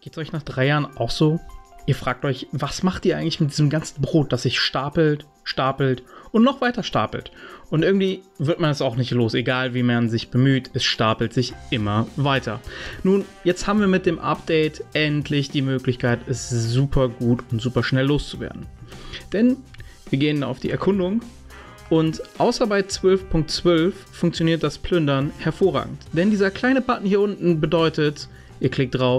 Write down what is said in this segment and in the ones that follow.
Geht es euch nach 3 Jahren auch so? Ihr fragt euch, was macht ihr eigentlich mit diesem ganzen Brot, das sich stapelt, stapelt und noch weiter stapelt? Und irgendwie wird man es auch nicht los, egal wie man sich bemüht, es stapelt sich immer weiter. Nun, jetzt haben wir mit dem Update endlich die Möglichkeit, es super gut und super schnell loszuwerden. Denn wir gehen auf die Erkundung und außer bei 12.12 funktioniert das Plündern hervorragend. Denn dieser kleine Button hier unten bedeutet, ihr klickt drauf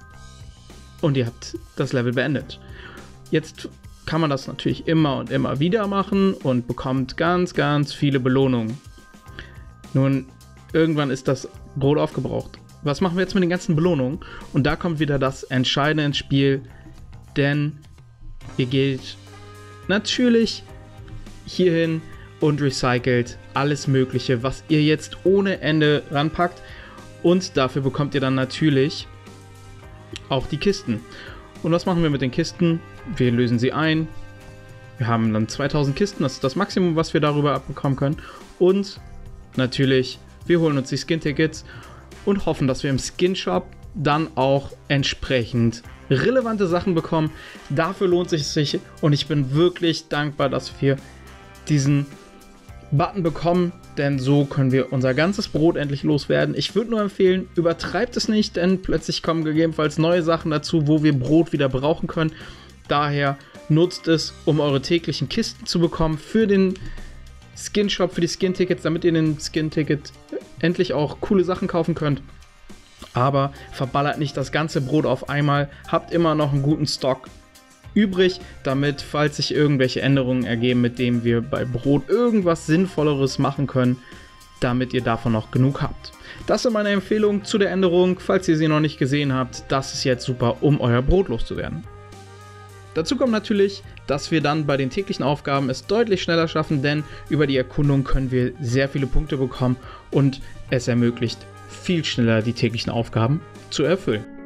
und ihr habt das Level beendet. Jetzt kann man das natürlich immer und immer wieder machen und bekommt ganz, ganz viele Belohnungen. Nun, irgendwann ist das Brot aufgebraucht. Was machen wir jetzt mit den ganzen Belohnungen? Und da kommt wieder das Entscheidende ins Spiel, denn ihr geht natürlich hierhin und recycelt alles Mögliche, was ihr jetzt ohne Ende ranpackt. Und dafür bekommt ihr dann natürlich auch die Kisten. Und was machen wir mit den Kisten? Wir lösen sie ein. Wir haben dann 2000 Kisten, das ist das Maximum, was wir darüber abbekommen können. Und natürlich, wir holen uns die Skin-Tickets und hoffen, dass wir im Skin-Shop dann auch entsprechend relevante Sachen bekommen. Dafür lohnt es sich und ich bin wirklich dankbar, dass wir diesen Button bekommen, denn so können wir unser ganzes Brot endlich loswerden. Ich würde nur empfehlen, übertreibt es nicht, denn plötzlich kommen gegebenenfalls neue Sachen dazu, wo wir Brot wieder brauchen können. Daher nutzt es, um eure täglichen Kisten zu bekommen für den Skin-Shop, für die Skin-Tickets, damit ihr den Skin-Ticket endlich auch coole Sachen kaufen könnt. Aber verballert nicht das ganze Brot auf einmal, habt immer noch einen guten Stock übrig, damit, falls sich irgendwelche Änderungen ergeben, mit denen wir bei Brot irgendwas Sinnvolleres machen können, damit ihr davon noch genug habt. Das sind meine Empfehlungen zu der Änderung. Falls ihr sie noch nicht gesehen habt, das ist jetzt super, um euer Brot loszuwerden. Dazu kommt natürlich, dass wir dann bei den täglichen Aufgaben es deutlich schneller schaffen, denn über die Erkundung können wir sehr viele Punkte bekommen und es ermöglicht, viel schneller die täglichen Aufgaben zu erfüllen.